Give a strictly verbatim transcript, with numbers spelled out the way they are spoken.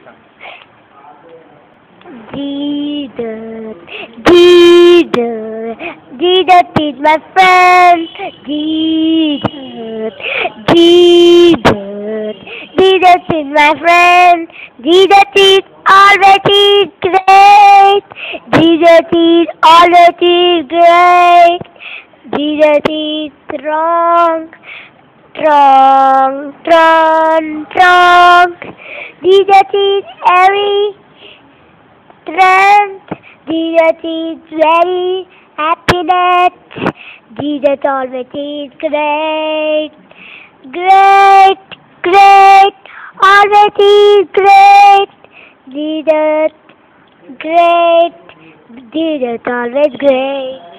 Jesus, Jesus, Jesus is my friend. Jesus, Jesus, Jesus is my friend. Jesus is always is great. Jesus is always is great. Jesus is strong, strong, strong, strong. Jesus is every strength. Jesus is very happiness. Jesus always is great, great, great, always is great. Jesus, great, Jesus always great.